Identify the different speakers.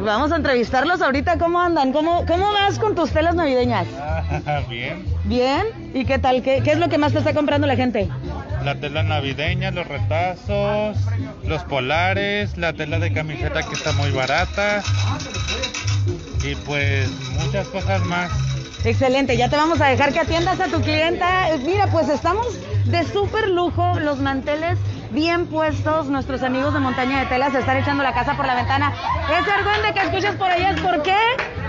Speaker 1: vamos a entrevistarlos ahorita. ¿Cómo andan? ¿Cómo vas con tus telas navideñas?
Speaker 2: Bien.
Speaker 1: ¿Bien? ¿Y qué tal? ¿Qué es lo que más te está comprando la gente?
Speaker 2: La tela navideña, los retazos, los polares, la tela de camiseta que está muy barata y pues muchas cosas más.
Speaker 1: Excelente, ya te vamos a dejar que atiendas a tu clienta. Mira, pues estamos de súper lujo, los manteles bien puestos, nuestros amigos de Montaña de Telas se están echando la casa por la ventana. Ese argüende que escuchas por allá es ¿por qué?